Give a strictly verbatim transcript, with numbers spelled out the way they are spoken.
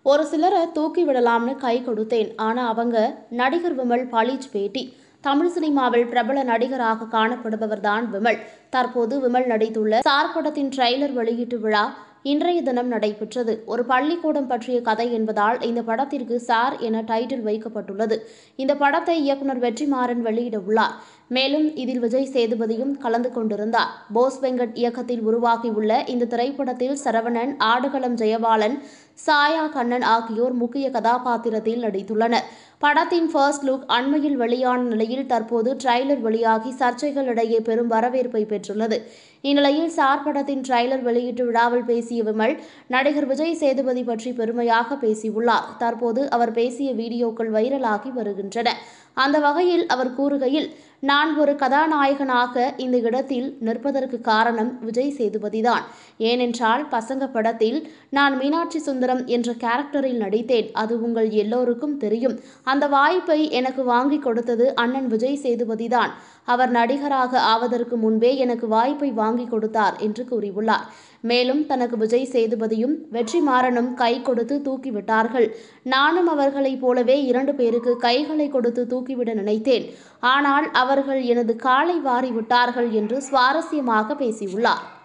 ஒரு சிலரை தூக்கி விடலாம்னு கை கொடுத்தேன். ஆனா அவங்க நடிகர் விமல் பளீச் பேட்டி. தமிழ் சினிமாவில் பிரபல நடிகராக காணப்படுபவர்தான் விமல். தற்போது விமல் நடித்துள்ள சார் படத்தின் ட்ரெய்லர் வெளியீட்டு விழா இன்றைய தினம் நடைபெற்றது. ஒரு பள்ளிக்கூடம் பற்றிய கதை என்பதால் இந்த படத்திற்கு சார் என டைட்டில் வைக்கப்பட்டுள்ளது. இந்த படத்தை இயக்குனர் வெற்றிமாறன் வெளியிட உள்ளார். மேலும் இதில் விஜய் சேதுபதியும் கலந்து கொண்டிருந்தார். போஸ் வெங்கட் இயக்கத்தில் உருவாகியுள்ள இந்த திரைப்படத்தில் சரவணன், ஆடுகளம் ஜெயபாலன், சாயா கண்ணன் ஆகியோர் முக்கிய கதாபாத்திரத்தில் நடித்துள்ளனர். படத்தின் ஃபர்ஸ்ட் லுக் அண்மையில் வெளியான நிலையில் தற்போது ட்ரெய்லர் வெளியாகி சர்ச்சைகளிடையே பெரும் வரவேற்பை பெற்றுள்ளது. இந்நிலையில் சார் படத்தின் ட்ரெய்லர் வெளியீட்டு விழாவில் பேசிய விமல், நடிகர் விஜய் சேதுபதி பற்றி பெருமையாக பேசியுள்ளார். தற்போது அவர் பேசிய வீடியோக்கள் வைரலாகி வருகின்றன. அந்த வகையில் அவர் கூறுகையில், நான் ஒரு கதாநாயகனாக இந்த இடத்தில் நிற்பதற்கு காரணம் விஜய் சேதுபதிதான். ஏனென்றால் பசங்க படத்தில் நான் மீனாட்சி சுந்தரம் என்ற கேரக்டரில் நடித்தேன். அது உங்கள் எல்லோருக்கும் தெரியும். அந்த வாய்ப்பை எனக்கு வாங்கி கொடுத்தது அண்ணன் விஜய் சேதுபதிதான். அவர் நடிகராக ஆவதற்கு முன்பே எனக்கு வாய்ப்பை வாங்கி கொடுத்தார் என்று கூறியுள்ளார். மேலும் தனக்கு விஜய் சேதுபதியும் வெற்றிமாறனும் கை கொடுத்து தூக்கிவிட்டார்கள். நானும் அவர்களைப் போலவே இரண்டு பேருக்கு கைகளை கொடுத்து தூக்கிவிட நினைத்தேன். ஆனால் அவர்கள் எனது காலை வாரி விட்டார்கள் என்று சுவாரஸ்யமாக பேசியுள்ளார்.